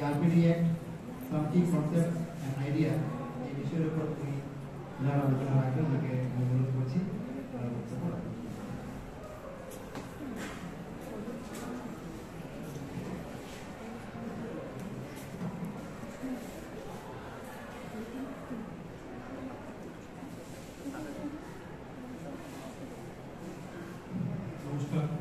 RPD Act, some key concepts and idea এই বিষয়ের উপর উনি যারা আলোচনা রাখবেন তাকে অনুরোধ করছি নমস্কার।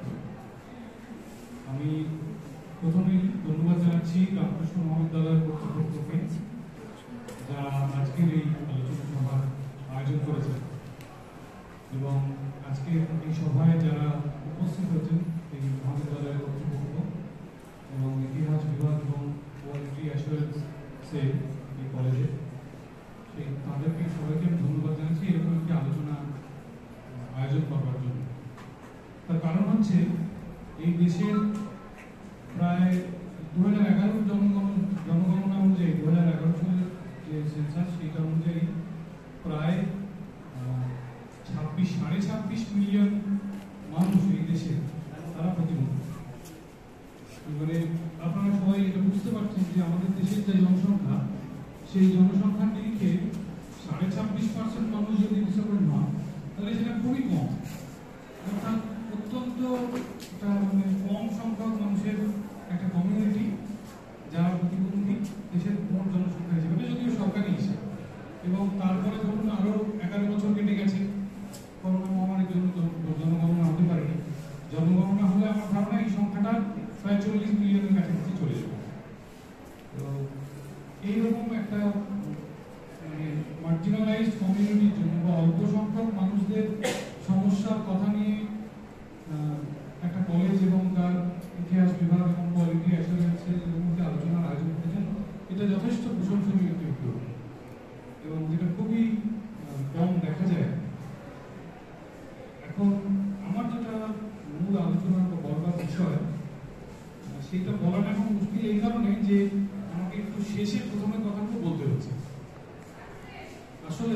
আমি প্রথমেই ধন্যবাদ জানাচ্ছি রামকৃষ্ণ মহাবিদ্যালয়ের কর্তৃপক্ষকে যারা আজকের এই আলোচনা সভার আয়োজন করেছেন এবং আজকের এই সভায় যারা উপস্থিত হয়েছেন এই মহাবিদ্যালয়ের কর্তৃপক্ষ এবং ইতিহাস বিভাগ এবং কোয়ালিটি অ্যাসুরেন্সে এই কলেজে সেই তাদেরকে সবাইকে আমি ধন্যবাদ জানাচ্ছি এরকম একটি আলোচনা আয়োজন করবার জন্য। তার কারণ হচ্ছে এই দেশের প্রায় 2011 জনগণনা অনুযায়ী 2011 সালের যে সেন্সাস সেইটা অনুযায়ী প্রায় 26.5 মিলিয়ন মানুষ এই দেশে তারা প্রতিবন্ধী। এবারে আপনারা সবাই এটা বুঝতে পারছেন যে আমাদের দেশের যে জনসংখ্যা সেই জনসংখ্যার নিরিখে 26.5% মানুষ যদি ডিসেবল হন তাহলে সেটা খুবই কম, অর্থাৎ অত্যন্ত মানে কম সংখ্যক মানুষের একটা কমিউনিটি যারা প্রতিবন্ধী দেশের মোট জনসংখ্যা হিসেবে, যদিও সরকারি হিসেবে। এবং তারপরে ধরুন আরো 11 বছর কেটে গেছে, করোনা মহামারীর জন্য জনগণনা হতে পারেনি। জনগণনা হলে আমার ধারণা এই সংখ্যাটা প্রায় 40 মিলিয়নের কাছাকাছি চলে যাবে। তো এইরকম একটা মানে মার্জিনালাইজড কমিউনিটির জন্য বা অল্প সংখ্যক মানুষদের সমস্যার কথা নিয়ে একটা কলেজ এবং তার ইতিহাস বিভাগ এবং কোয়ালিটি অ্যাসুরেন্সের মধ্যে আলোচনার আয়োজন করেছেন, এটা যথেষ্ট প্রশংসনীয় একটি উদ্যোগ এবং যেটা খুবই কম দেখা যায়। এখন আমার যেটা মূল আলোচনার বলবার বিষয় সেটা বলাটা এখন মুশকিল এই কারণে যে আমাকে একটু শেষে প্রথমে কথাগুলো বলতে হচ্ছে। আসলে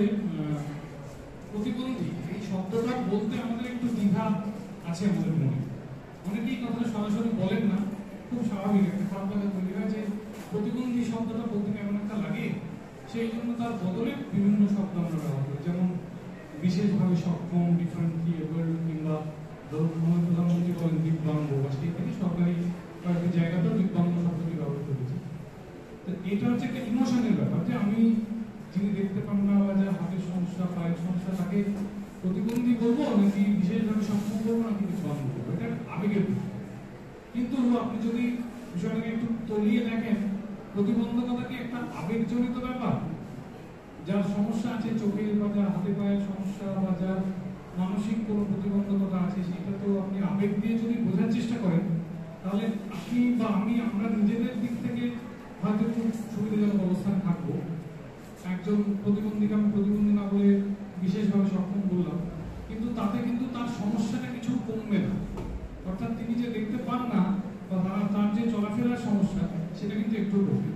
প্রতিবন্ধী এই শব্দটা বলতে আমাদের একটু দ্বিধা আছে আমাদের মনে। অনেকেই কথাটা সরাসরি বলেন না, খুব স্বাভাবিক একটা খারাপ কথা তৈরি হয় যে প্রতিবন্ধী শব্দটা বলতে এমন একটা লাগে, সেই জন্য তার বদলে বিভিন্ন শব্দ আমরা ব্যবহার করি, যেমন বিশেষভাবে সক্ষম, ডিফারেন্টলি এবল, কিংবা ধরুন প্রধানমন্ত্রী বলেন দিব্যাঙ্গ, বা সেই থেকে সরকারি কয়েকটি জায়গাতেও দিব্যাঙ্গ শব্দটি ব্যবহার করেছে। তো এটা হচ্ছে একটা ইমোশনের ব্যাপার যে আমি যিনি দেখতে পান না বা যার হাতের সমস্যা, পায়ের সমস্যা, তাকে প্রতিবন্ধী বলবো নাকি বিশেষভাবে সক্ষম বলবো নাকি দিব্যাঙ্গ বলবো, এটা আবেগের বিষয়। কিন্তু আপনি যদি বিষয়টাকে একটু তলিয়ে দেখেন, প্রতিবন্ধকতা কি একটা আবেগজনিত ব্যাপার? যার সমস্যা আছে চোখের বা যার হাতে পায়ের সমস্যা বা যার মানসিক কোনো প্রতিবন্ধকতা আছে, সেটা তো আপনি আবেগ দিয়ে যদি বোঝার চেষ্টা করেন তাহলে আপনি বা আমরা নিজেদের দিক থেকে হয়তো খুব সুবিধাজনক অবস্থানে থাকবো। একজন প্রতিবন্ধীকে আমি প্রতিবন্ধী না বলে বিশেষভাবে সক্ষম বললাম, কিন্তু তাতে কিন্তু তার সমস্যাটা কিছু কমবে না। অর্থাৎ তিনি যে দেখতে পান না বা তার যে চলাফেরার সমস্যা সেটা কিন্তু একটু কমবে।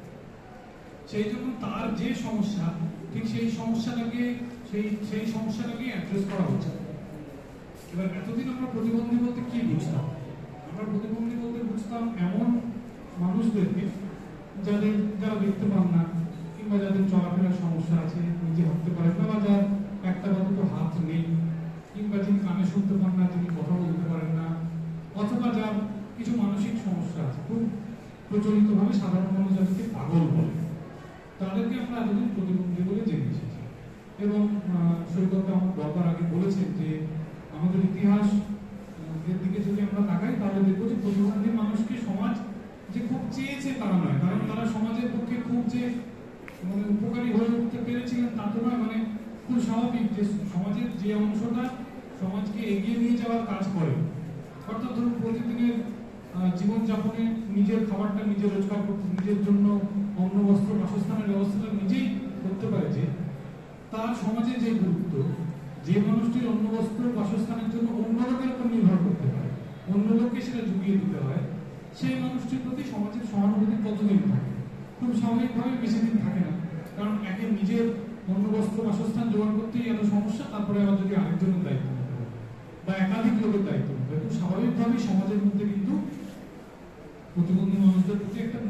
সেই জন্য তার যে সমস্যা ঠিক সেই সমস্যাটাকে অ্যাড্রেস করা হচ্ছে। এবার এতদিন আমরা প্রতিবন্ধী বলতে কি বুঝতাম? আমরা প্রতিবন্ধী বলতে বুঝতাম এমন মানুষদেরকে যারা দেখতে পান না, কিংবা যাদের চলাফেরার সমস্যা আছে, নিজে হাঁটতে পারেন না, বা যার একটা বা দুটো হাত নেই, কিংবা যিনি কানে শুনতে পান না, যিনি কথা বলতে পারেন না, অথবা যার কিছু মানসিক সমস্যা আছে। খুব প্রচলিতভাবে সাধারণ মানুষ যাদেরকে পাগল বলে, তাদেরকে আমরা এতদিন প্রতিবন্ধী বলে জেনে এসেছি। এবং সৈকত আমার বলবার আগে বলেছেন যে আমাদের ইতিহাস এর দিকে যদি আমরা তাকাই তাহলে দেখবো যে প্রতিবন্ধী মানুষকে সমাজ যে খুব চেয়েছে তারা নয়, কারণ তারা সমাজের পক্ষে খুব যে মানে উপকারী হয়ে উঠতে পেরেছিলেন তা তো নয়। মানে খুব স্বাভাবিক যে সমাজের যে অংশটা সমাজকে এগিয়ে নিয়ে যাওয়ার কাজ করে, অর্থাৎ ধরুন প্রতিদিনের জীবনযাপনে নিজের খাবারটা নিজে রোজগার করতে, নিজের জন্য অন্ন বস্ত্র বাসস্থানের ব্যবস্থাটা নিজেই করতে পারে, যে তার সমাজে যে গুরুত্ব, যে মানুষটির অন্ন বস্ত্র বাসস্থানের জন্য অন্য লোকের উপর নির্ভর করতে পারে, অন্য লোককে সেটা জুগিয়ে দিতে হয়, সেই মানুষটির প্রতি সমাজের সহানুভূতি কতদিন থাকে? খুব স্বাভাবিকভাবে বেশি দিন থাকে না, কারণ একে নিজের অন্ন বস্ত্র বাসস্থান জোগাড় করতেই এত সমস্যা, তারপরে আবার যদি আরেকজনের দায়িত্ব নিতে হবে বা একাধিক লোকের দায়িত্ব নিতে হবে, খুব স্বাভাবিকভাবেই সমাজের মধ্যে কিন্তু প্রতিবন্ধী মানুষদের প্রতি একটা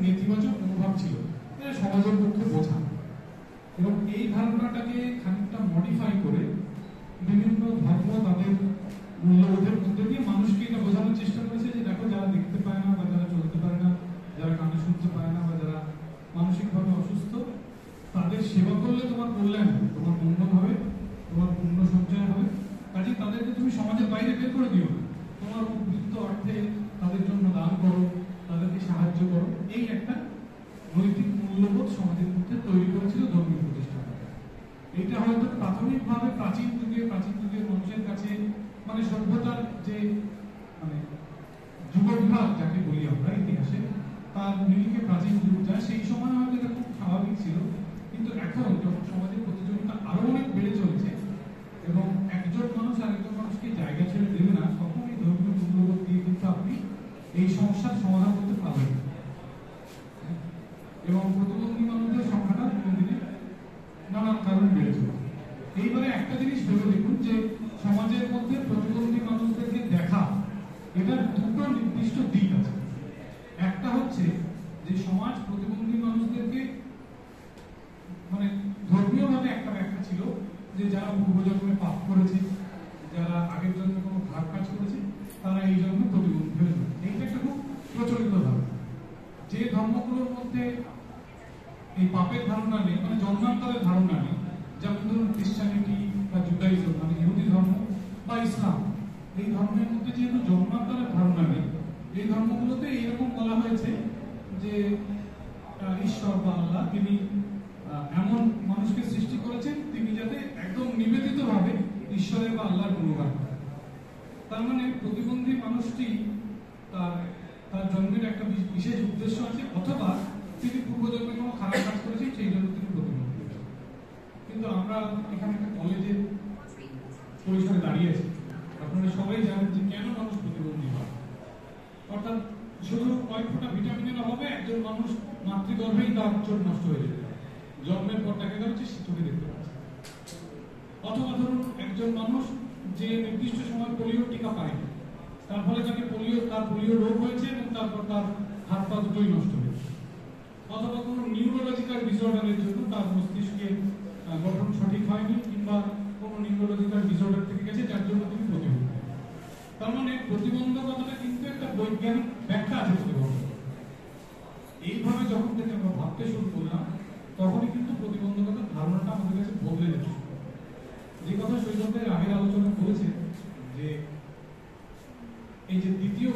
নেতিবাচক মনোভাব ছিল, এটা সমাজের পক্ষে বোঝা। এবং এই ধারণাটাকে খানিকটা মডিফাই করে বিভিন্ন ধর্ম তাদের মূল্যবোধের মধ্যে দিয়ে মানুষকে এটা বোঝানোর চেষ্টা করেছে যে দেখো, যারা দেখতে পায় না বা যারা চলতে পারে না, যারা কানে শুনতে পায় না বা যারা মানসিকভাবে অসুস্থ, তাদের সেবা করলে তোমার কল্যাণ হবে, তোমার মঙ্গল হবে, তোমার পুণ্য সঞ্চয় হবে। কাজে তাদেরকে তুমি সমাজের বাইরে বের করে দিও না, তোমার উপযুক্ত অর্থে তাদের জন্য দান করো, তাদেরকে সাহায্য করো। এই একটা নৈতিক মূল্যবোধ সমাজের মধ্যে তৈরি করেছিল ধর্মীয় প্রতিষ্ঠান। এটা হয়তো প্রাথমিকভাবে প্রাচীন যুগের মানুষের কাছে, মানে সভ্যতার যে মানে যুগবিভাগ যাকে বলি আমরা ইতিহাসে, তার নিরিখে প্রাচীন যুগটা, সেই সময় হয়তো এটা খুব স্বাভাবিক ছিল। কিন্তু এখন যখন সমাজের প্রতিযোগিতা আরো অনেক বেড়ে চলছে এবং একজন মানুষ আরেকজন মানুষকে জায়গা ছেড়ে দেবে না, তখন এই ধর্মীয় মূল্যবোধ দিয়ে কিন্তু আপনি এই সমস্যার সমাধান করতে পারবেন। এবং প্রতিবন্ধী মানুষদের সংখ্যাটা দিনে দিনে নানান কারণে বেড়ে চলছে। এইবারে একটা জিনিস ভেবে দেখুন যে সমাজের মধ্যে প্রতিবন্ধী মানুষদেরকে দেখা, এটার দুটো নির্দিষ্ট দিক আছে। একটা হচ্ছে যে সমাজ প্রতিবন্ধী মানুষদেরকে মানে ধর্মীয়ভাবে একটা ব্যাখ্যা ছিল যে যারা পূর্বজন্মে পাপ করেছে, যারা আগের জন্মে কোনো খারাপ কাজ করেছে, তারা এই জন্মে প্রতিবন্ধী হয়ে যাবে। এইটা একটা খুব প্রচলিত ধারণা। যে ধর্মগুলোর মধ্যে এই পাপের ধারণা নেই, মানে জন্মান্তরের ধারণা নেই, যেমন ধরুন খ্রিস্টানিটি বা জুডাইজম মানে ইহুদি ধর্ম বা ইসলাম, এই ধর্মের মধ্যে যেহেতু জন্মান্তরের ধারণা নেই, এই ধর্মগুলোতে এইরকম বলা হয়েছে যে ঈশ্বর বা আল্লাহ তিনি এমন মানুষকে সৃষ্টি করেছেন তিনি যাতে একদম নিবেদিত ভাবে ঈশ্বরের বা আল্লাহর গুণগান করেন। তার মানে প্রতিবন্ধী মানুষটি তার জন্মের একটা বিশেষ উদ্দেশ্য আছে, অথবা তিনি পূর্বজন্মে কোনো খারাপ কাজ করেছেন সেই জন্য তিনি প্রতিবন্ধী। কিন্তু আমরা এখানে একটা কলেজের পরিসরে দাঁড়িয়ে আছি, আপনারা সবাই জানেন যে কেন মানুষ প্রতিবন্ধী হয়। অর্থাৎ শুধু কয়েক ফোঁটা ভিটামিনের অভাবে একজন মানুষ মাতৃগর্ভেই তার চোখ নষ্ট হয়ে যেতে পারে, জন্মের পর দেখা গেল যে সে চোখে দেখতে পাচ্ছে। অথবা ধরুন একজন মানুষ যে নির্দিষ্ট সময় পোলিও টিকা পায়নি, তার ফলে তাকে পোলিও রোগ হয়েছে এবং তারপর তার হাত পা দুটোই নষ্ট হয়েছে। অথবা কোনো নিউরোলজিক্যাল ডিসঅর্ডারের জন্য তার মস্তিষ্কের গঠন সঠিক হয়নি, কিংবা কোনো নিউরোলজিক্যাল ডিসঅর্ডার থেকে গেছে যার জন্য তিনি প্রতিবন্ধী। তার মানে প্রতিবন্ধকতাটা কিন্তু একটা বৈজ্ঞানিক ব্যাখ্যা আছে প্রতিবন্ধকতা। এইভাবে যখন থেকে আমরা ভাবতে শুরু করলাম, তখনই কিন্তু প্রতিবন্ধকতার ধারণাটা আমাদের কাছে বদলে যেতে শুরু করে। যে কথা সৈকত ভাই আগের আলোচনা করেছেন যে এই যে দ্বিতীয়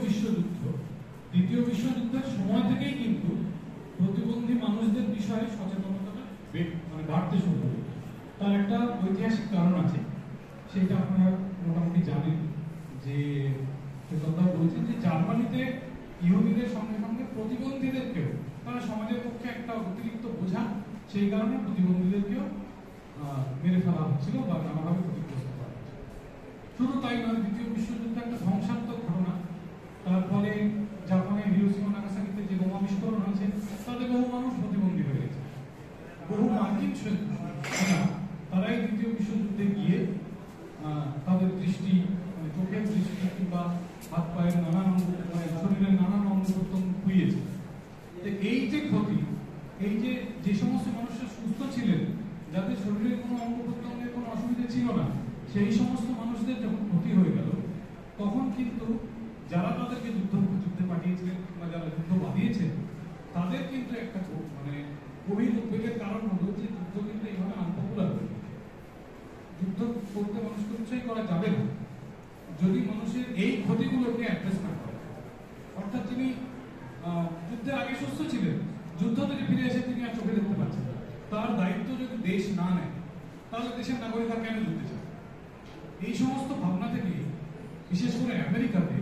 বিশ্বযুদ্ধের সময় থেকেই কিন্তু প্রতিবন্ধী মানুষদের বিষয়ে সচেতনতাটা মানে বাড়তে শুরু করে। তার একটা ঐতিহাসিক কারণ আছে, সেটা আপনারা মোটামুটি জানেন যে কথা বলছেন যে জার্মানিতে ইহুদিদের সঙ্গে সঙ্গে প্রতিবন্ধীদেরকেও তারা সমাজের পক্ষে একটা অতিরিক্ত বোঝা, সেই কারণে প্রতিবন্ধীদেরকেও মেরে ফেলা হচ্ছিল বা নানাভাবে ক্ষতিগ্রস্ত করা হচ্ছিল। শুধু তাই নয়, দ্বিতীয় বিশ্বযুদ্ধ একটা ধ্বংসাত্মক ঘটনা। তার ফলে জাপানের হিরোশিমা নাগাসাকিতে যে বোমা বিস্ফোরণ হয়েছে, তাতে বহু মানুষ প্রতিবন্ধী হয়ে গেছে। বহু মার্কিন সেনা তারাই দ্বিতীয় বিশ্বযুদ্ধে গিয়ে তাদের দৃষ্টি, মানে চোখের দৃষ্টি কিংবা হাত পায়ের নানান অঙ্গ, শরীরের নানান অঙ্গ প্রত্যঙ্গ খুইয়েছে। এই যে ক্ষতি, এই যে সমস্ত মানুষরা সুস্থ ছিলেন, যাদের শরীরের কোনো অঙ্গ প্রত্যঙ্গের কোনো অসুবিধা ছিল না, সেই সমস্ত মানুষদের যখন ক্ষতি হয়ে গেল, তখন কিন্তু যারা তাদেরকে যুদ্ধে পাঠিয়েছিলেন বা যারা যুদ্ধ বাঁধিয়েছেন, তাদের কিন্তু একটা মানে গভীর উদ্বেগের কারণ হলো যে যুদ্ধ কিন্তু এইভাবে আনপপুলার হয়ে গেছে। যুদ্ধ করতে মানুষকে উৎসাহ করা যাবে না যদি মানুষের এই ক্ষতিগুলোকে অ্যাড্রেস না করে। অর্থাৎ তিনি যুদ্ধের আগে সুস্থ ছিলেন, যুদ্ধ থেকে ফিরে এসে তিনি আর চোখে দেখতে পাচ্ছেন না, তার দায়িত্ব যদি দেশ না নেয়, তাহলে দেশের নাগরিকরা কেন যুদ্ধে চায়? এই সমস্ত ভাবনা থেকে বিশেষ করে আমেরিকাতে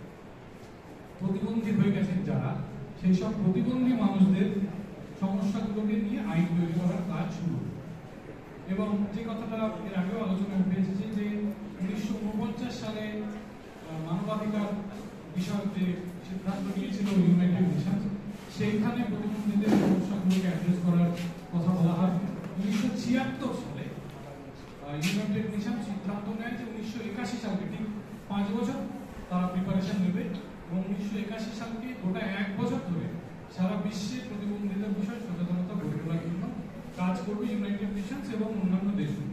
প্রতিবন্ধী হয়ে গেছেন যারা, সেই সব প্রতিবন্ধী মানুষদের সমস্যাগুলোকে নিয়ে আইন তৈরি করার কাজ শুরু। এবং যে কথাটা এর আগেও আলোচনা উঠে এসেছে যে 1949 সালে মানবাধিকার বিষয়ক যে সিদ্ধান্ত নিয়েছিল ইউনাইটেড নেশনস, সেইখানে প্রতিবন্ধীদের সমস্যাগুলোকে অ্যাড্রেস করার কথা বলা হয়। 1976 সালে ইউনাইটেড নেশন সিদ্ধান্ত নেয় যে 1981 সালকে ঠিক 5 বছর তারা প্রিপারেশন নেবে এবং 1981 সালকে গোটা 1 বছর ধরে সারা বিশ্বে প্রতিবন্ধীদের বিষয়ে সচেতনতা গড়ে তোলার জন্য কাজ করবে ইউনাইটেড নেশনস এবং অন্যান্য দেশগুলো।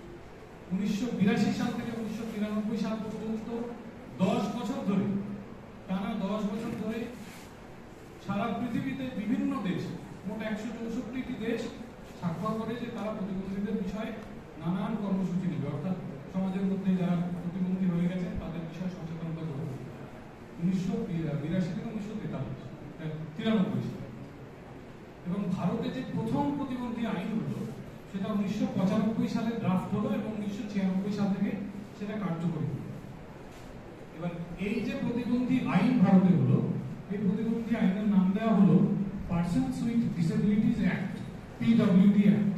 1982 সাল থেকে 1993 সাল পর্যন্ত 10 বছর ধরে, টানা 10 বছর ধরে সারা পৃথিবীতে বিভিন্ন দেশ, মোট 164টি দেশ স্বাক্ষর করে যে তারা প্রতিবন্ধীদের বিষয়ে নানান কর্মসূচি নেবে, অর্থাৎ সমাজের মধ্যে যারা প্রতিবন্ধী হয়ে গেছে তাদের বিষয়ে সচেতনতা গড়ে 1982 থেকে 1993 সালে। এবং ভারতে যে প্রথম প্রতিবন্ধী আইন হলো সেটা 1995 সালে ড্রাফট হলো এবং 1996 সাল থেকে সেটা কার্যকরী হলো। এবার এই যে প্রতিবন্ধী আইন ভারতে হলো, এই প্রতিবন্ধী আইনের নাম দেওয়া হলো persons with disabilities act, PWD act.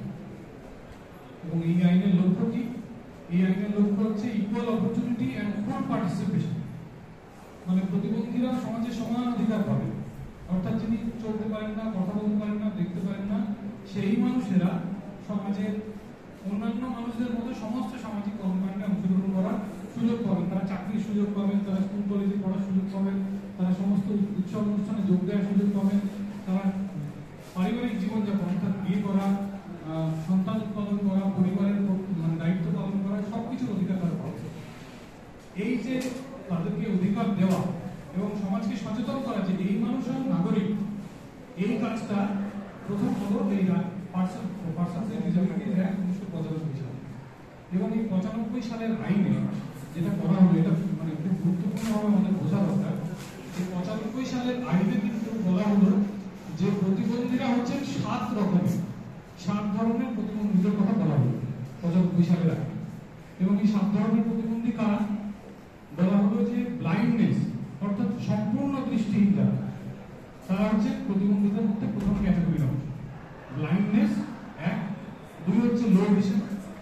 এবং এই আইনের লক্ষ্য কি? এই আইনের লক্ষ্য হচ্ছে equal opportunity and full participation, মানে প্রতিবন্ধীরা সমাজে সমান অধিকার পাবে। অর্থাৎ যিনি চলতে পারেন না, কথা বলতে পারেন না, দেখতে পারেন না, সেই মানুষেরা সমাজের অন্যান্য মানুষদের মধ্যে সমস্ত সামাজিক কর্মকাণ্ডে অংশগ্রহণ করার সুযোগ পাবেন। তারা চাকরির সুযোগ পাবেন, তারা স্কুল কলেজে পড়ার সুযোগ পাবেন, তারা সমস্ত উৎসব অনুষ্ঠানে যোগ দেওয়ার সুযোগ পাবেন, তারা পারিবারিক জীবনযাপন অর্থাৎ বিয়ে করা, সন্তান উৎপাদন করা, পরিবারের দায়িত্ব পালন করা, সবকিছুর অধিকার তারা পাবে। এই যে তাদেরকে অধিকার দেওয়া এবং সমাজকে সচেতন করা যে এই মানুষ নাগরিক, এই কাজটা প্রথম হলো এই পার্সনস উইথ ডিসেবিলিটিজ অ্যাক্ট 1995 সালে। এবং এই 95 সালের আইনে যেটা করা হলো, এটা মানে খুব গুরুত্বপূর্ণভাবে আমাদের বোঝা দরকার। এই 95 সালের আইনে কিন্তু বলা হলো যে প্রতিবন্ধীরা হচ্ছেন 7 ধরনের প্রতিবন্ধীদের কথা বলা হলো 95 সালের আইনে। এবং এই 7 ধরনের প্রতিবন্ধী কারা? বলা হলো যে ব্লাইন্ডনেস অর্থাৎ সম্পূর্ণ দৃষ্টিহীন যারা, তারা হচ্ছে প্রতিবন্ধীদের মধ্যে প্রথম ক্যাটাগরির অংশ। ব্লাইন্ডনেস 1, 2 হচ্ছে লো ভিশন,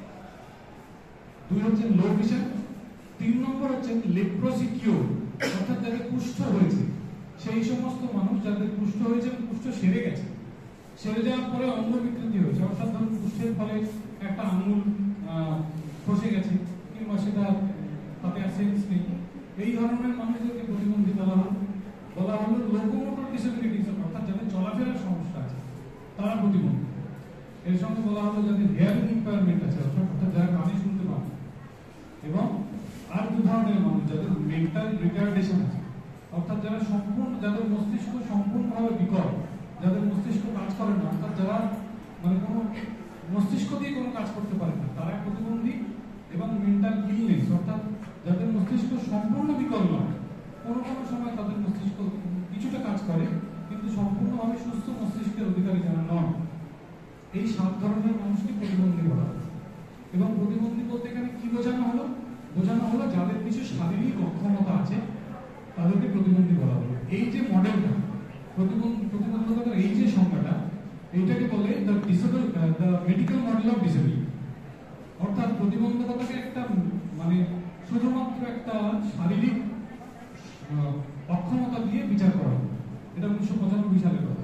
3 নম্বর হচ্ছে লেপ্রোসি কিউর, অর্থাৎ যাদের কুষ্ঠ হয়েছে, সেই সমস্ত মানুষ যাদের কুষ্ঠ হয়েছে, কুষ্ঠ সেরে গেছে, সেরে যাওয়ার পরে অঙ্গ বিকৃতি হয়েছে, অর্থাৎ ধরুন কুষ্ঠের ফলে একটা আঙুল খসে গেছে কিংবা সেটা তাতে আর সেন্স নেই, এই ধরনের মানুষদেরকে প্রতিবন্ধী বলা হলো লোকোমোটর ডিসেবিলিটিস, অর্থাৎ যাদের চলাফেরার সমস্যা আছে তারা প্রতিবন্ধী। এর সঙ্গে বলা হলো যাদের হিয়ারিং ইম্পায়ারমেন্ট আছে, অর্থাৎ যারা কানে শুনতে পান, এবং আর 2 ধরনের মানুষ যাদের মেন্টাল রিটার্ডেশন আছে, অর্থাৎ যারা যাদের মস্তিষ্ক সম্পূর্ণভাবে বিকল, যাদের মস্তিষ্ক কাজ করে না, অর্থাৎ যারা মানে কোনো মস্তিষ্ক দিয়ে কোনো কাজ করতে পারে না, তারা প্রতিবন্ধী। এবং মেন্টাল ইলনেস, অর্থাৎ যাদের মস্তিষ্ক সম্পূর্ণ বিকল নয়, কোনো সময় তাদের মস্তিষ্ক কিছুটা কাজ করে কিন্তু সম্পূর্ণভাবে সুস্থ মস্তিষ্কের অধিকারী যারা নয়, এই 7 ধরনের মানুষকে প্রতিবন্ধী বলা হয়। এবং প্রতিবন্ধী বলতে এখানে কি বোঝানো হলো? যাদের কিছু শারীরিক অক্ষমতা আছে তাদেরকে প্রতিবন্ধী বলা হলো। এই যে মডেলটা, প্রতিবন্ধকতার এই যে সংজ্ঞাটা, এইটাকে বলে the medical model of disability. অর্থাৎ প্রতিবন্ধকতাকে একটা মানে শুধুমাত্র একটা শারীরিক অক্ষমতা দিয়ে বিচার করা হলো। এটা 1995 সালের কথা।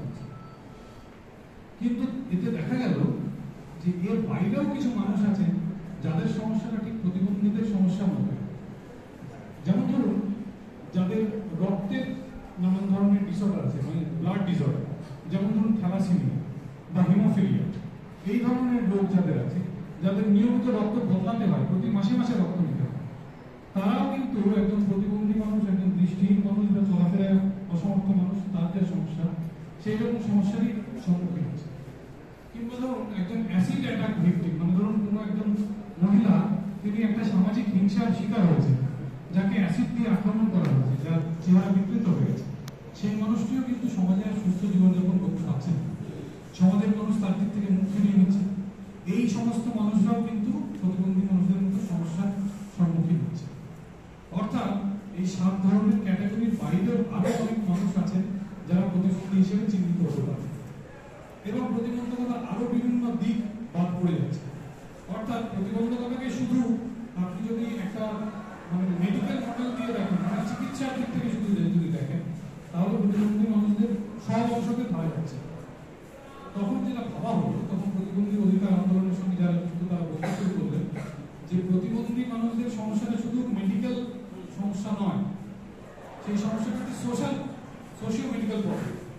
কিন্তু এতে দেখা গেল যে এর বাইরেও কিছু মানুষ আছে যাদের সমস্যাটা ঠিক প্রতিবন্ধীদের সমস্যার মতো। যেমন ধরুন যাদের রক্তের নানান ধরনের ডিসঅর্ডার আছে, মানে ব্লাড ডিসঅর্ডার, যেমন ধরুন থ্যালাসেমিয়া বা হিমোফিলিয়া, এই ধরনের রোগ যাদের আছে, যাদের নিয়মিত রক্ত বদলাতে হয়, প্রতি মাসে রক্ত নিতে হয়, তারাও কিন্তু একজন প্রতিবন্ধী মানুষ, একজন দৃষ্টিহীন মানুষ বা চলাফেরায় অসমর্থ মানুষ, তার যে সমস্যা, সেই রকম সমস্যারই সম্মুখীন হচ্ছে। কিংবা ধরুন একজন অ্যাসিড অ্যাটাক ভিকটিম, মানে ধরুন কোনো একজন মহিলা, তিনি একটা সামাজিক হিংসার শিকার হয়েছে, যাকে অ্যাসিড দিয়ে আক্রমণ করা হয়েছে, যার চেহারা বিকৃত হয়ে গেছে, সেই মানুষটিও কিন্তু সমাজে আর সুস্থ জীবনযাপন করতে পারছে না, সমাজের মানুষ তার দিক থেকে মুখ ফিরিয়ে নিচ্ছে। এই সমস্ত মানুষরাও কিন্তু প্রতিবন্ধী মানুষদের মতো সমস্যার সম্মুখীন হচ্ছে। অর্থাৎ এই 7 ধরনের ক্যাটাগরির বাইরেও আরো অনেক মানুষ আছে যারা প্রতিবন্ধী হিসেবে চিহ্নিত হতে পারে। এবং প্রতিবন্ধকতার আরো বিভিন্ন দিক বাদ পড়ে যাচ্ছে। অর্থাৎ প্রতিবন্ধকতাকে শুধু আপনি যদি একটা মানে মেডিকেল মডেল দিয়ে দেখেন, মানে চিকিৎসার দিক থেকে শুধু যদি দেখেন, তাহলে প্রতিবন্ধী মানুষদের সব অংশকে ধরা যাচ্ছে। তখন যেটা ভাবা হলো, তখন প্রতিবন্ধী অধিকার আন্দোলনের সঙ্গে যারা যুক্ত তারা বলতে শুরু করলেন যে প্রতিবন্ধী মানুষদের সমস্যাটা শুধু মেডিকেল সমস্যা নয়, সেই সমস্যাটা সোশিও মেডিকেল প্রবলেম।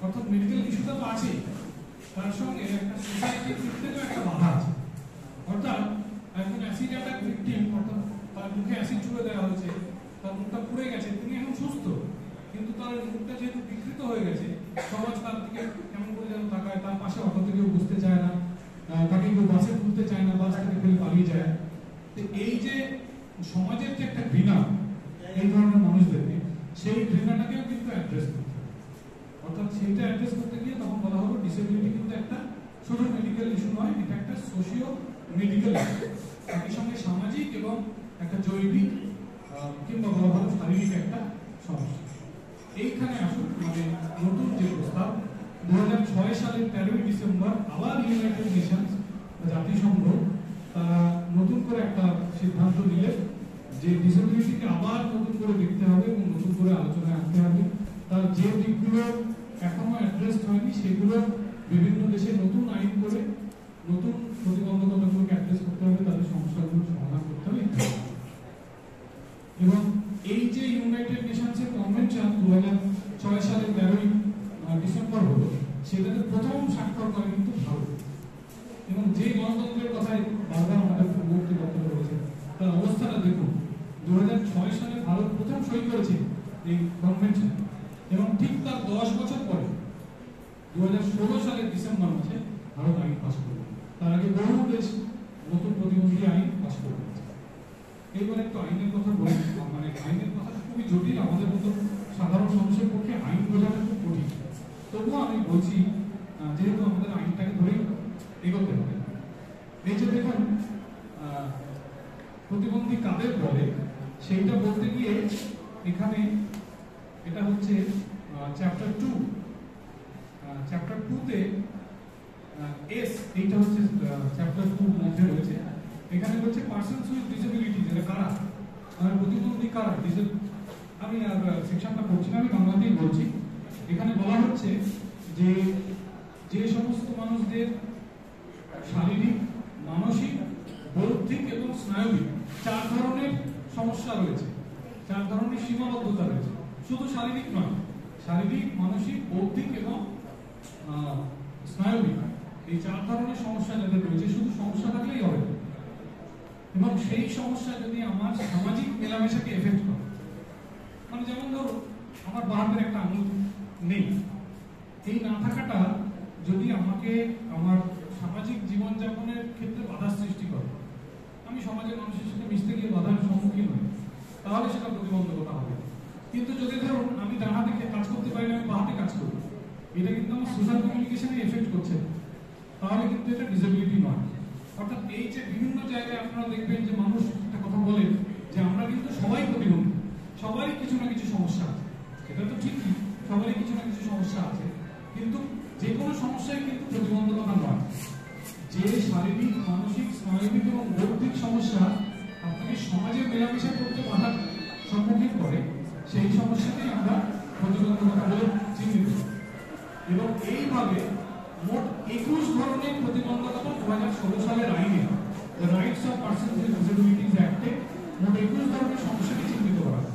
অর্থাৎ মেডিকেল ইস্যুটা তো আছেই, তার সঙ্গে একটা সোসাইটির দিক থেকেও একটা বাধা আছে। অর্থাৎ একজন অ্যাসিড অ্যাটাক ভিকটিম, অর্থাৎ তার মুখে অ্যাসিড ছুড়ে দেওয়া হয়েছে, তার মুখটা পুড়ে গেছে, তিনি এখন সুস্থ, কিন্তু তার মুখটা যেহেতু বিকৃত হয়ে গেছে, সমাজ তার দিকে কেমন করে যেন তাকায়, তার পাশে অটো থেকেও বুঝতে চায় না, তাকে কেউ বাসে তুলতে চায় না, বাস থেকে ফেলে পালিয়ে যায়। তো এই যে সমাজের যে একটা ঘৃণা এই ধরনের মানুষদেরকে, সেই ঘৃণাটাকেও কিন্তু অ্যাড্রেস করতে হবে। অর্থাৎ সেইটা অ্যাড্রেস করতে গিয়ে তখন বলা হলো ডিসেবিলিটি কিন্তু একটা শুধু মেডিকেল ইস্যু নয়, এটা একটা সোশিও মেডিকেল ইস্যু, একই সঙ্গে সামাজিক এবং একটা জৈবিক কিংবা বলা ভালো শারীরিক একটা সমস্যা। এইখানে আসুন মানে নতুন যে প্রস্তাব 2006 সালের 13 ডিসেম্বর আবার ইউনাইটেড নেশনস জাতিসংঘ তারা নতুন করে একটা সিদ্ধান্ত নিলে যে ডিসেবিলিটিকে আবার নতুন করে দেখতে হবে এবং নতুন করে আলোচনায় আনতে হবে। তার যে দিকগুলো এখনো অ্যাড্রেস হয়নি সেগুলো বিভিন্ন দেশে নতুন আইন করে নতুন প্রতিবন্ধকতাগুলোকে অ্যাড্রেস করতে হবে, তাদের সমস্যাগুলো সমাধান করতে হবে। এবং এই যে ইউনাইটেড নেশনসের কনভেনশন 2006 সালের 13 ডিসেম্বর হলো, সেটাতে প্রথম স্বাক্ষর করে কিন্তু ভারত। এবং যে গণতন্ত্রের কথাই বারবার আমাদের পূর্ববর্তী বক্তব্য রয়েছে, তার অবস্থাটা দেখুন। 2006 সালে ভারত প্রথম সই করেছে এই কনভেনশন, এবং ঠিক তার 10 বছর পরে 2016 সালের ডিসেম্বর মাসে ভারত আইন পাস করবে। তার আগে বহু দেশ নতুন প্রতিবন্ধী আইন পাস করবে। এইবার একটু আইনের কথা বলি, মানে আইনের কথা খুবই জটিল, আমাদের মতো সাধারণ মানুষের পক্ষে আইন বোঝাটা খুব কঠিন। তবুও আমি বলছি, যেহেতু আমাদের আইনটাকে ধরেই এগোতে হবে। এই যে দেখুন প্রতিবন্ধী কাদের বলে সেইটা বলতে গিয়ে এখানে এটা হচ্ছে চ্যাপ্টার 2, চ্যাপ্টার 2 তে এস, এইটা হচ্ছে চ্যাপ্টার 2 মধ্যে রয়েছে। এখানে বলছে পারসনস উইথ ডিসেবিলিটি, যেটা কারা, মানে প্রতিবন্ধী কারা। আমি আর সেকশনটা পড়ছি না, আমি বাংলাতেই বলছি। এখানে বলা হচ্ছে যে যে সমস্ত মানুষদের শারীরিক, মানসিক, বৌদ্ধিক এবং স্নায়বিক 4 ধরনের সমস্যা রয়েছে, 4 ধরনের সীমাবদ্ধতা রয়েছে, শুধু শারীরিক নয়, শারীরিক, মানসিক, বৌদ্ধিক এবং স্নায়বিক, এই 4 ধরনের সমস্যা যাদের রয়েছে, শুধু সমস্যা থাকলেই হবে। এবং সেই সমস্যা যদি আমার সামাজিক মেলামেশাকে এফেক্ট করে, মানে যেমন ধরো আমার বাহাতের একটা আঙুল নেই, এই না থাকাটা যদি আমাকে আমার সামাজিক জীবনযাপনের ক্ষেত্রে বাধা সৃষ্টি করে, আমি সমাজের মানুষের সাথে মিশতে গিয়ে বাধার সম্মুখীন হই, তাহলে সেটা প্রতিবন্ধকতা হবে। কিন্তু যদি ধরুন আমি ডান হাতে কাজ করতে পারি না, আমি বাঁ হাতে কাজ করি, এটা কিন্তু আমার সোশ্যাল কমিউনিকেশনে এফেক্ট করছে, তাহলে কিন্তু এটা ডিসেবিলিটি নয়। অর্থাৎ এই যে বিভিন্ন জায়গায় আপনারা দেখবেন যে মানুষ একটা কথা বলেন যে আমরা কিন্তু সবাই প্রতিবন্ধী, সবারই কিছু না কিছু সমস্যা আছে। এটা তো ঠিকই, সবারই কিছু না কিছু সমস্যা আছে, কিন্তু যে কোনো সমস্যাই কিন্তু প্রতিবন্ধকতা নয়। যে শারীরিক, মানসিক, স্নায়বিক এবং বৌদ্ধিক সমস্যা আপনাকে সমাজে মেলামেশা করতে বাধার সম্মুখীন করে, সেই সমস্যাকেই আমরা প্রতিবন্ধকতা বলে চিহ্নিত করি। এবং এইভাবে মোট 21 ধরনের প্রতিবন্ধকতা 2016 সালের আইনে the rights of persons with disabilities অ্যাক্টে মোট 21 ধরনের সমস্যাকে চিহ্নিত করা হয়।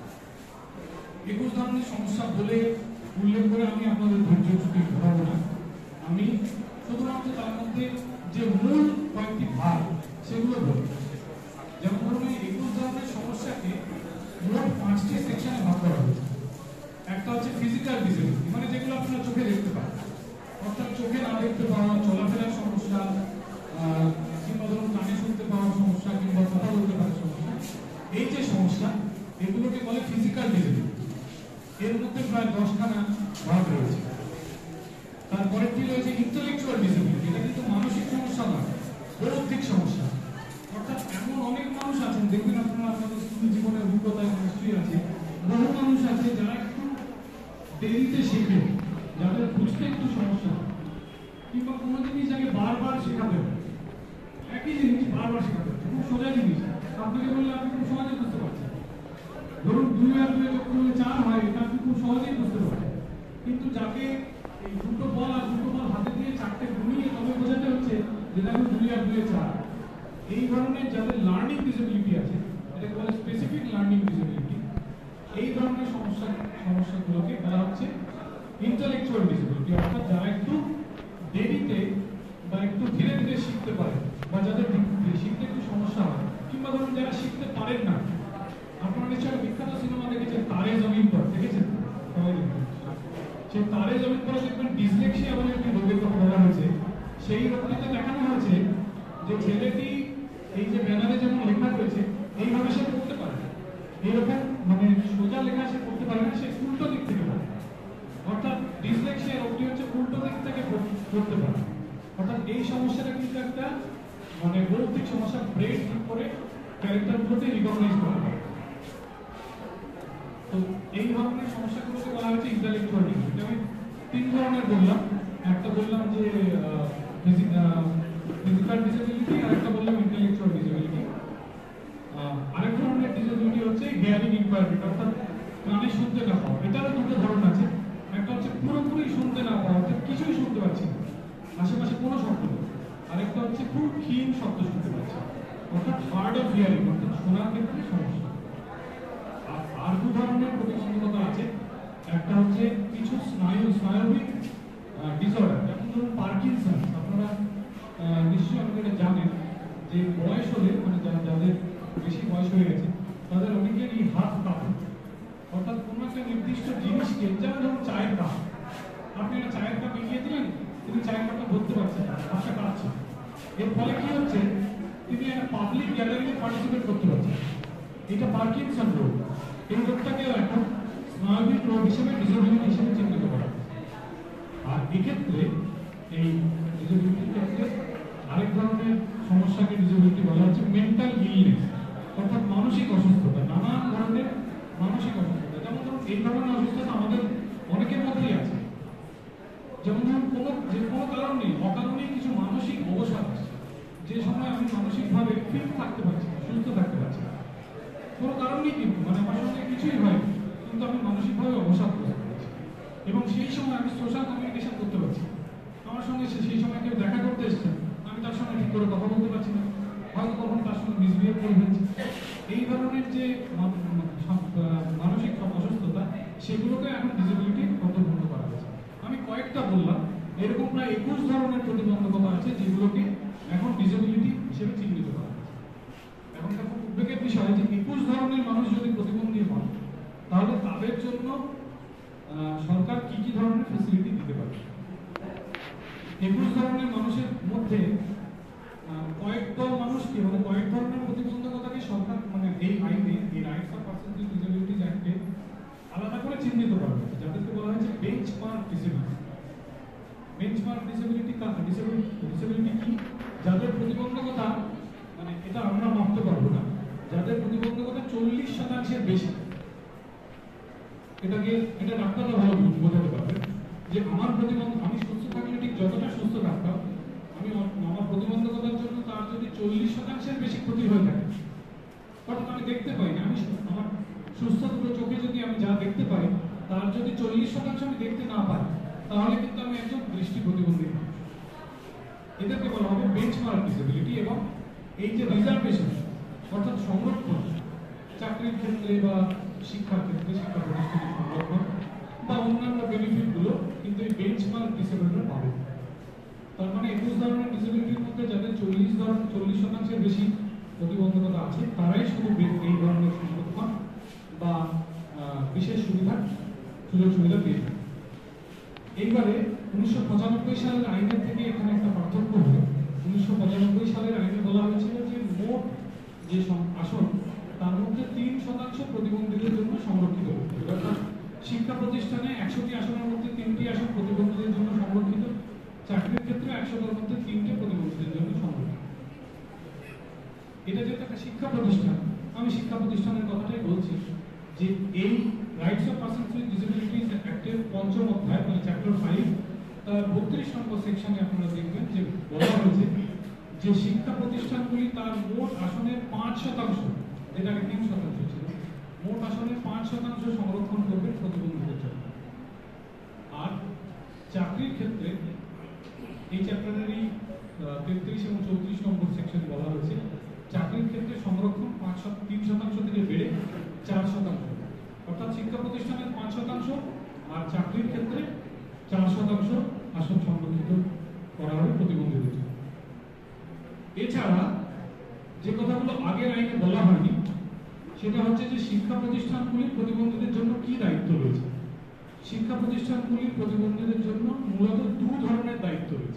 21 ধরনের সমস্যা বলে উল্লেখ করে আমি আপনাদের ধৈর্য ছুটি ঘোরাবো না, আমি শুধুমাত্র তার মধ্যে যে মূল কয়েকটি ভাগ সেগুলো বলি। যেমন ধরুন এই 21 ধরনের সমস্যাকে মোট 5টি সেকশনে ভাগ করা হয়েছে। একটা হচ্ছে ফিজিক্যাল ডিসেবিলিটি, মানে যেগুলো আপনারা চোখে দেখতে পান, অর্থাৎ চোখে না দেখতে পাওয়া, চলাফেরার সমস্যা, কিংবা ধরুন কানে শুনতে পাওয়ার সমস্যা, কিংবা কথা বলতে পারার সমস্যা, এই যে সমস্যা এগুলোকে বলে ফিজিক্যাল ডিসেবিলিটি। এর মধ্যে প্রায় 10খানা ভাগ রয়েছে। তারপরেরটি রয়েছে ইন্টেলেকচুয়াল ডিসেবিলিটি, এটা কিন্তু মানসিক সমস্যা নয়, বৌদ্ধিক সমস্যা। অর্থাৎ এমন অনেক মানুষ আছেন, দেখবেন আপনারা আপনাদের স্কুল জীবনের অভিজ্ঞতায় নিশ্চয়ই আছে, বহু মানুষ আছে যারা একটু দেরিতে শেখে, যাদের বুঝতে একটু সমস্যা, কিংবা কোনো জিনিস যাকে বারবার শেখাতে হবে, একই জিনিস বারবার শেখাতে হবে, খুব সোজা জিনিস আপনাকে বললে আপনি খুব সহজে বুঝতে পারছেন। ধরুন 2 আর 2 যোগ করলে 4 হয়, এটা আপনি খুব সহজেই বুঝতে পারছেন। কিন্তু যাকে এই 2টো বল আর 2টো বল হাতে দিয়ে 4টে গুণিয়ে তবে বোঝাতে হচ্ছে যে দেখো 2 আর 2 4, এই ধরনের যাদের লার্নিং ডিসেবিলিটি আছে, এটাকে বলে স্পেসিফিক লার্নিং ডিসেবিলিটি, এই ধরনের সমস্যাগুলোকে বলা হচ্ছে ইন্টেলেকচুয়াল ডিসেবিলিটি, অর্থাৎ যারা একটু দেরিতে বা একটু ধীরে ধীরে শিখতে পারে, বা যাদের শিখতে একটু সমস্যা হয়, কিংবা ধরুন যারা শিখতে পারেন না। আপনারা নিশ্চয়ই বিখ্যাত সিনেমা দেখেছেন তারে জমিন পর, দেখেছেন সবাই দেখেছেন। সেই তারে জমিন পরে দেখবেন ডিসলেক্সিয়া বলে একটি রোগের কথা বলা হয়েছে। সেই রোগটিতে দেখানো হয়েছে যে ছেলেটি এই যে ব্যানারে যেমন লেখা রয়েছে এইভাবে সে পড়তে পারে না, এইরকম মানে সোজা লেখা সে পড়তে পারে না, সে উল্টো দিক থেকে পড়ে। অর্থাৎ ডিসলেক্সিয়া রোগটি হচ্ছে উল্টো দিক থেকে পড়তে পারে। অর্থাৎ এই সমস্যাটা কিন্তু একটা মানে বৌদ্ধিক সমস্যা, ব্রেন ঠিক করে ক্যারেক্টারগুলোতে রিকগনাইজ করা হয়। তো এই ধরনের সমস্যাগুলোকে বলা হচ্ছে ইন্টেলেকচুয়াল ডিসেবিলিটি। আমি তিন ধরনের বললাম, একটা বললাম যে ফিজিক্যাল ডিসেবিলিটি, আরেকটা বললাম ইন্টেলেকচুয়াল ডিসেবিলিটি। আরেক ধরনের ডিসেবিলিটি হচ্ছে হিয়ারিং ইম্পেয়ারমেন্ট, অর্থাৎ কানে শুনতে না পাওয়া। এটারও দুটো ধরন আছে। একটা হচ্ছে পুরোপুরি শুনতে না পাওয়া, অর্থাৎ কিছুই শুনতে পাচ্ছি না, আশেপাশে কোনো শব্দ নেই। আরেকটা হচ্ছে খুব ক্ষীণ শব্দ শুনতে পাচ্ছি, অর্থাৎ হার্ড অফ হিয়ারিং, অর্থাৎ শোনার ক্ষেত্রে সমস্যা। আর দু ধরনের প্রতিবন্ধকতা আছে। একটা হচ্ছে কিছু স্নায়বিক ডিসঅর্ডার, যেমন ধরুন পার্কিনসন। আপনারা নিশ্চয়ই আপনারা জানেন যে বয়স হলে মানে যাদের বেশি বয়স হয়ে গেছে তাদের অনেকেরই হাত কাঁপে, অর্থাৎ কোনো একটা নির্দিষ্ট জিনিসকে, যেমন ধরুন চায়ের কাপ, আপনি একটা চায়ের কাপ এগিয়ে দিলেন, তিনি চায়ের কাপটা ধরতে পারছেন না, হাতটা কাঁপছে। এর ফলে কি হচ্ছে, তিনি একটা পাবলিক গ্যাদারিংয়ে পার্টিসিপেট করতে পারছেন। এটা পার্কিনসন রোগ। এই রোগটাকেও এখন স্নায়বিক রোগ হিসেবে, ডিসেবিলিটি হিসেবে চিহ্নিত করা। আর এক্ষেত্রে এই ডিসেবিলিটির ক্ষেত্রে আরেক ধরনের সমস্যাকে ডিসেবিলিটি বলা হচ্ছে মেন্টাল ইলনেস, অর্থাৎ মানসিক অসুস্থতা, নানান ধরনের মানসিক অসুস্থতা। যেমন ধরুন এই ধরনের অসুস্থতা আমাদের অনেকের মধ্যেই আছে। যেমন ধরুন যে কোনো কারণ নেই, অকারণেই কিছু মানসিক অবসাদ আসছে, যে সময় আমি মানসিকভাবে ফিট থাকতে পারছি না, সুস্থ থাকতে পারছি না, কোনো কারণ নেই, কিন্তু মানে আমার সঙ্গে কিছুই হয়নি, কিন্তু আমি মানসিকভাবে অবসাদ করতে পারছি। এবং সেই সময় আমি সোশ্যাল কমিউনিকেশন করতে পারছি। আমার সঙ্গে সেই সময় কেউ দেখা করতে এসছে, আমি তার সঙ্গে ঠিক করে কথা বলতে পারছি না, হয়তো কখনো তার সঙ্গে মিসবিহেভ করে ফেলছি। এই ধরনের যে মানসিক অসুস্থতা, সেগুলোকে এখন ডিসেবিলিটির অন্তর্ভুক্ত করা হয়েছে। আমি কয়েকটা বললাম, এরকম প্রায় 21 ধরনের প্রতিবন্ধকতা আছে যেগুলোকে এখন ডিসেবিলিটি হিসেবে চিহ্নিত করা হয়েছে। এখন এটা খুব উদ্বেগের বিষয় যে 21 ধরনের মানুষ যদি প্রতিবন্ধী হন, তাহলে তাদের জন্য সরকার কি কি ধরনের ফেসিলিটি দিতে পারে। 21 ধরনের মানুষের মধ্যে কয়েক দল মানুষকে, মানে কয়েক ধরনের প্রতিবন্ধকতাকে সরকার মানে এই আইনে, এই rights of persons with disabilities অ্যাক্টে আলাদা করে চিহ্নিত করা হয়েছে, যাদেরকে বলা হয়েছে বেঞ্চমার্ক ডিসেবিলিটি। বেঞ্চমার্ক ডিসেবিলিটি কি? যাদের প্রতিবন্ধকতা, মানে এটা আমরা মাপতে পারবো না, যাদের প্রতিবন্ধকতা 40% বেশি। এটা ডাক্তাররা ভালো বোঝাতে পারবে যে আমার আমি সুস্থ থাকলে ঠিক যতটা সুস্থ থাকতাম, আমি আমার প্রতিবন্ধকতার জন্য তার যদি 40% বেশি ক্ষতি হয়ে থাকে, অর্থাৎ আমি দেখতে পাই না, আমি আমার সুস্থ দুটো চোখে যদি আমি যা দেখতে পাই, তার যদি 40% আমি দেখতে না পাই, তাহলে কিন্তু আমি একজন দৃষ্টি প্রতিবন্ধী মানুষ। এদেরকে বলা হবে বেঞ্চমার্ক ডিসেবিলিটি। এবং এই যে রিজার্ভেশন, অর্থাৎ সংরক্ষণ, চাকরির ক্ষেত্রে বা শিক্ষার ক্ষেত্রে, শিক্ষা প্রতিষ্ঠানের সংরক্ষণ বা অন্যান্য বেনিফিটগুলো কিন্তু এই বেঞ্চমার্ক ডিসেবিলিটিরা পাবে। তার মানে 21 ধরনের ডিসেবিলিটির মধ্যে যাদের 40% বেশি প্রতিবন্ধকতা আছে, তারাই শুধু এই ধরনের সংরক্ষণ বা বিশেষ সুযোগ সুবিধা পেয়ে থাকে। এইবারে 1995 সালের আইনের থেকে এখানে একটা পার্থক্য হলো। 1995 সালের আইনে বলা হয়েছিল যে মোট যে আসন, তার মধ্যে 3% প্রতিবন্ধীদের জন্য সংরক্ষিত হতে হবে। অর্থাৎ শিক্ষা প্রতিষ্ঠানে 100টি আসনের মধ্যে 3টি আসন প্রতিবন্ধীদের জন্য সংরক্ষিত, চাকরির ক্ষেত্রে 100টার মধ্যে 3টে প্রতিবন্ধীদের জন্য সংরক্ষিত। এটা যেহেতু একটা শিক্ষা প্রতিষ্ঠান, আমি শিক্ষা প্রতিষ্ঠানের কথাটাই বলছি যে এই rights of persons with disabilities অ্যাক্টের 5ম অধ্যায়, মানে চ্যাপ্টার 5, তার 32 নম্বর সেকশনে আপনারা দেখবেন যে বলা হয়েছে যে শিক্ষা প্রতিষ্ঠানগুলি তার মোট আসনের 5%, যেটা আগে 3% ছিল, মোট আসনের 5% সংরক্ষণ করবে প্রতিবন্ধীদের জন্য। আর চাকরির ক্ষেত্রে এই চ্যাপ্টারেরই 33 এবং 34 নম্বর সেকশনে বলা হয়েছে চাকরির ক্ষেত্রে সংরক্ষণ 3% থেকে বেড়ে 4%, অর্থাৎ শিক্ষা প্রতিষ্ঠানের 5% আর চাকরির ক্ষেত্রে আসন সংরক্ষিত করা হবে প্রতিবন্ধীদের জন্য। এছাড়া যে কথাগুলো আগের আইনে বলা হয়নি সেটা হচ্ছে যে শিক্ষা প্রতিষ্ঠানগুলির প্রতিবন্ধীদের জন্য কি দায়িত্ব রয়েছে। শিক্ষা প্রতিষ্ঠানগুলির প্রতিবন্ধীদের জন্য মূলত দু ধরনের দায়িত্ব রয়েছে।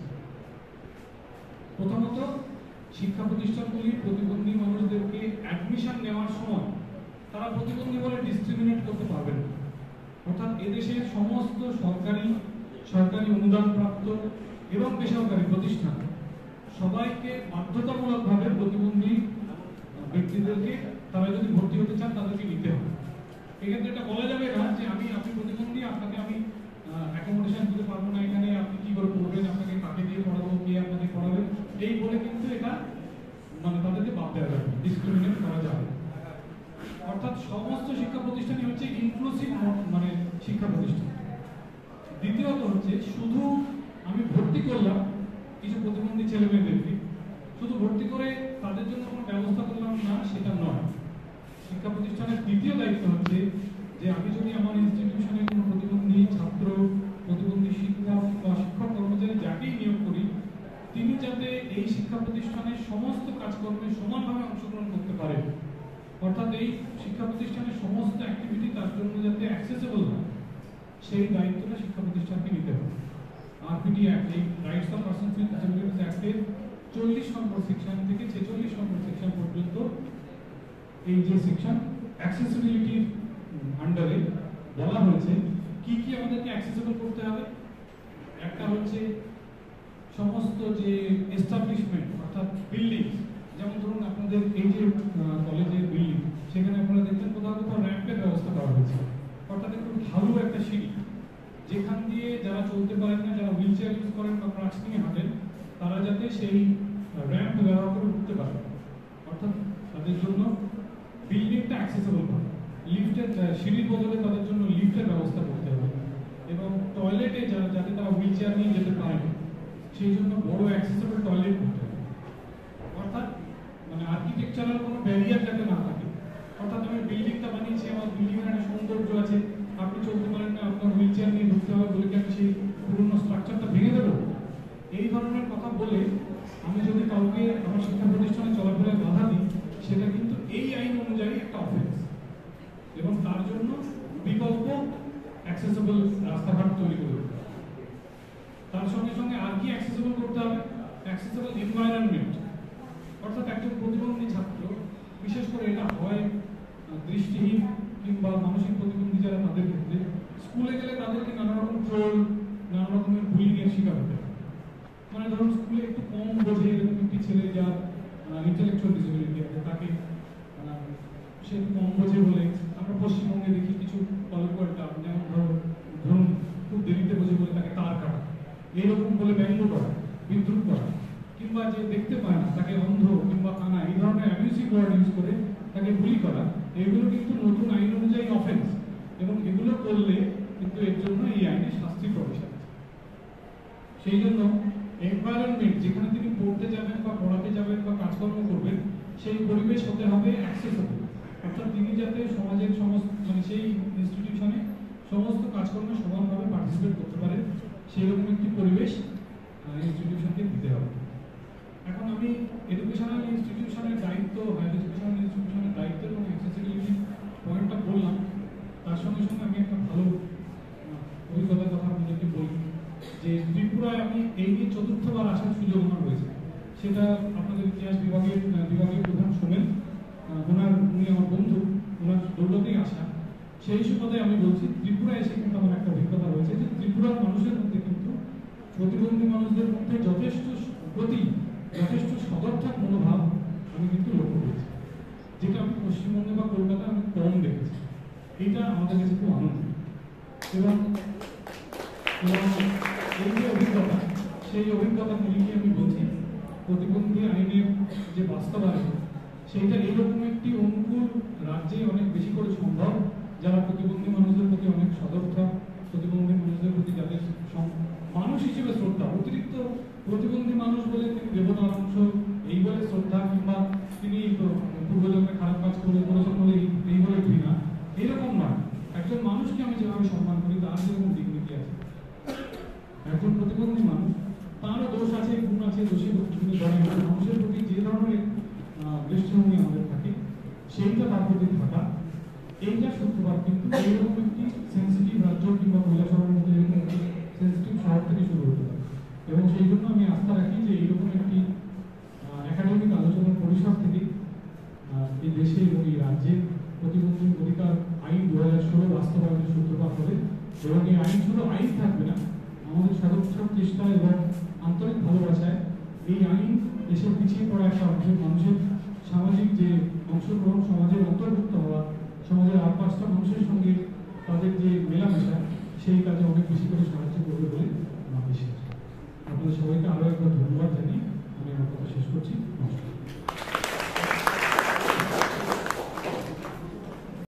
প্রথমত, শিক্ষা প্রতিষ্ঠানগুলির প্রতিবন্ধী মানুষদেরকে অ্যাডমিশন নেওয়ার সময় তারা প্রতিবন্ধী বলে ডিসক্রিমিনেট করতে পারবে না। অর্থাৎ এদেশের সমস্ত সরকারি অনুদানপ্রাপ্ত এবং বেসরকারি প্রতিষ্ঠান সবাইকে বাধ্যতামূলকভাবে প্রতিবন্ধী ব্যক্তিদেরকে তারা যদি ভর্তি হতে চান তাদেরকে নিতে হবে। এক্ষেত্রে এটা বলা যাবে না যে আপনি প্রতিবন্ধী, আপনাকে আমি অ্যাকোমোডেশন দিতে পারবো না, এখানে আপনি কি করে পড়বেন, আপনাকে কাকে দিয়ে পড়াবো, কে আপনাকে পড়াবে, এই বলে কিন্তু এটা তাদেরকে বাদ দেওয়া যাবে, ডিসক্রিমিনেট করা যাবে। অর্থাৎ সমস্ত শিক্ষা প্রতিষ্ঠানই হচ্ছে ইনক্লুসিভ শিক্ষা প্রতিষ্ঠান। দ্বিতীয়ত হচ্ছে, শুধু আমি ভর্তি করলাম কিছু প্রতিবন্ধী ছেলে মেয়েদেরকে, শুধু ভর্তি করে তাদের জন্য কোনো ব্যবস্থা করলাম না, সেটা নয়। শিক্ষা প্রতিষ্ঠানের দ্বিতীয় দায়িত্ব হচ্ছে যে আমি যদি আমার ইনস্টিটিউশনে কোনো প্রতিবন্ধী ছাত্র, প্রতিবন্ধী শিক্ষক বা শিক্ষক কর্মচারী যাকেই নিয়োগ করি, তিনি যাতে এই শিক্ষা প্রতিষ্ঠানের সমস্ত কাজকর্মে সমানভাবে অংশগ্রহণ করতে পারেন। অর্থাৎ এই শিক্ষা প্রতিষ্ঠানের সমস্ত অ্যাক্টিভিটি তার জন্য যাতে অ্যাক্সেসেবল হয়, সেই দায়িত্বটা শিক্ষা প্রতিষ্ঠানকে নিতে হবে। আরপিটি অ্যাক্ট, এই rights of persons with disabilities অ্যাক্টের 40 নম্বর সেকশন থেকে 46 নম্বর সেকশন পর্যন্ত এই যে সেকশন অ্যাক্সেসিবিলিটির আন্ডারে বলা হয়েছে কি কি আমাদেরকে অ্যাক্সেসেবল করতে হবে। একটা হচ্ছে সমস্ত যে এস্টাবলিশমেন্ট অর্থাৎ বিল্ডিং, যেমন ধরুন আপনাদের এই যে কলেজের বিল্ডিং, সেখানে আপনারা দেখবেন কোথাও কোথাও র্যাম্পের ব্যবস্থা করা হয়েছে। অর্থাৎ একটু ভালো একটা সিঁড়ি, যেখান দিয়ে যারা চলতে পারেন না, যারা হুইল চেয়ার ইউজ করেন বা ক্রাচ নিয়ে হাঁটেন, তারা যাতে সেই র্যাম্প ব্যবহার করে উঠতে পারে। অর্থাৎ তাদের জন্য বিল্ডিংটা অ্যাক্সেসেবল হবে। লিফটের সিঁড়ির বদলে তাদের জন্য লিফটের ব্যবস্থা করতে হবে, এবং টয়লেটে যাতে তারা হুইল চেয়ার নিয়ে যেতে পারে সেই জন্য বড় অ্যাক্সেসেবল টয়লেট করতে হবে। অর্থাৎ আর্কিটেকচারাল কোনো ব্যারিয়ার যাতে না থাকে। অর্থাৎ আমি বিল্ডিংটা বানিয়েছি, আমার বিল্ডিংয়ের একটা সৌন্দর্য আছে, আপনি চলতে পারেন না, আপনার হুইল চেয়ার নিয়ে ঢুকতে হবে বলে কি আমি সেই পুরনো স্ট্রাকচারটা ভেঙে দেবো? এই ধরনের কথা বলে আমি যদি কাউকে আমার শিক্ষা প্রতিষ্ঠানে চলাফেরায় বাধা দিই, সেটা কিন্তু এই আইন অনুযায়ী একটা অফেন্স, এবং তার জন্য বিকল্প অ্যাক্সেসেবল রাস্তাঘাট তৈরি করে দিতে হবে। তার সঙ্গে সঙ্গে আর কি অ্যাক্সেসেবল করতে হবে? Accessible environment. অর্থাৎ একজন প্রতিবন্ধী ছাত্র, বিশেষ করে এটা হয় দৃষ্টিহীন কিংবা মানসিক প্রতিবন্ধী যারা, তাদের ক্ষেত্রে স্কুলে গেলে তাদেরকে নানা রকম ট্রোল, নানা রকমের বুলিং এর শিকার হতে হয়। ধরুন স্কুলে একটু কম বোঝে এরকম একটি ছেলে যার ইন্টেলেকচুয়াল ডিসেবিলিটি আছে, তাকে সে একটু কম বোঝে বলে আমরা পশ্চিমবঙ্গে দেখি কিছু কলকলটা, যেমন ধরুন খুব দেরিতে বোঝে বলে তাকে তার কাটা, এইরকম বলে ব্যঙ্গ করা, বিদ্রুপ করা, কিংবা যে দেখতে পায় না তাকে অন্ধ কিংবা কানা, এই ধরনের অ্যাবিউসিভ ওয়ার্ড ইউজ করে তাকে বুলি করা, এগুলো কিন্তু নতুন আইন অনুযায়ী অফেন্স, এবং এগুলো করলে কিন্তু এর জন্য এই আইনে শাস্তি প্রবেশ আছে। সেই জন্য এনভায়রনমেন্ট, যেখানে তিনি পড়তে যাবেন বা পড়াতে যাবেন বা কাজকর্ম করবেন, সেই পরিবেশ হতে হবে অ্যাক্সেসেবল। অর্থাৎ তিনি যাতে সমাজের সমস্ত সেই ইনস্টিটিউশনে সমস্ত কাজকর্মে সমানভাবে পার্টিসিপেট করতে পারেন, সেরকম একটি পরিবেশ ইনস্টিটিউশনকে দিতে হবে। এখন আমি এডুকেশনাল ইনস্টিটিউশনের দায়িত্ব, হায়ার এডুকেশনাল ইনস্টিটিউশনের দায়িত্ব এবং অ্যাক্সেসিবিলিটি পয়েন্টটা বললাম, তার সঙ্গে সঙ্গে আমি একটা ভালো অভিজ্ঞতার কথা আপনাদেরকে বলি যে ত্রিপুরায় আমি এই নিয়ে চতুর্থবার আসার সুযোগ আমার হয়েছে। সেটা আপনাদের ইতিহাস বিভাগের প্রধান সোমেন, উনি আমার বন্ধু, ওনার দৌলতেই আসা। সেই সুবাদে আমি বলছি, ত্রিপুরায় এসে কিন্তু আমার একটা অভিজ্ঞতা হয়েছে যে ত্রিপুরার মানুষের মধ্যে কিন্তু প্রতিবন্ধী মানুষদের মধ্যে যথেষ্ট সদর্থক মনোভাব আমি কিন্তু লক্ষ্য করেছি, যেটা আমি পশ্চিমবঙ্গে বা কলকাতায় আমি কম দেখেছি। এটা আমাদের কাছে খুব আনন্দ, এবং এই যে অভিজ্ঞতা, সেই অভিজ্ঞতা নিয়ে আমি বলছি প্রতিবন্ধী আইনের যে বাস্তবায়ন, সেইটা এইরকম একটি অনুকূল রাজ্যে অনেক বেশি করে সম্ভব, যারা প্রতিবন্ধী মানুষদের প্রতি অনেক সদর্থক, প্রতিবন্ধী মানুষদের প্রতি যাদের মানুষ হিসেবে শ্রদ্ধা, অতিরিক্ত প্রতিবন্ধী মানুষ বলে তিনি দেবতার অংশ এই বলে শ্রদ্ধা, কিংবা তিনি পূর্বজন্মে খারাপ কাজ করেছেন বলে এই বলে ঘৃণা, এরকম নয়। একজন মানুষকে আমি যেভাবে সম্মান করি, তার যেরকম ডিগনিটি আছে, একজন প্রতিবন্ধী মানুষ, তারও দোষ আছে, গুণ আছে, দোষী তিনি ধরেন মানুষের প্রতি যে ধরনের দৃষ্টিভঙ্গি আমাদের থাকে সেইটা তার প্রতি থাকা, এইটা সূত্রপাত কিন্তু এইরকম একটি সেন্সিটিভ রাজ্য কিংবা কৈলাসহরের মধ্যে এরকম একটি সেন্সিটিভ শহর থেকে শুরু হতে পারে। এবং সেই জন্য আমি আস্থা রাখি যে এইরকম একটি একাডেমিক আলোচনার পরিসর থেকে এই দেশে এবং এই রাজ্যে প্রতিবন্ধী অধিকার আইন 2016 বাস্তবায়নের সূত্রপাত হবে। এবং এই আইন শুধু আইন থাকবে না, আমাদের সর্বোচ্চ চেষ্টা এবং আন্তরিক ভালোবাসায় এই আইন দেশের পিছিয়ে পড়া একটা অংশের মানুষের সামাজিক যে অংশগ্রহণ, সমাজের অন্তর্ভুক্ত হওয়া, সমাজের আর পাঁচটা মানুষের সঙ্গে তাদের যে মেলামেশা, সেই কাজে অনেক বেশি করে সাহায্য করবে বলে আমার বিশ্বাস। আপনাদের সবাইকে আরও একবার ধন্যবাদ জানিয়ে আমি আমার কথা শেষ করছি। নমস্কার।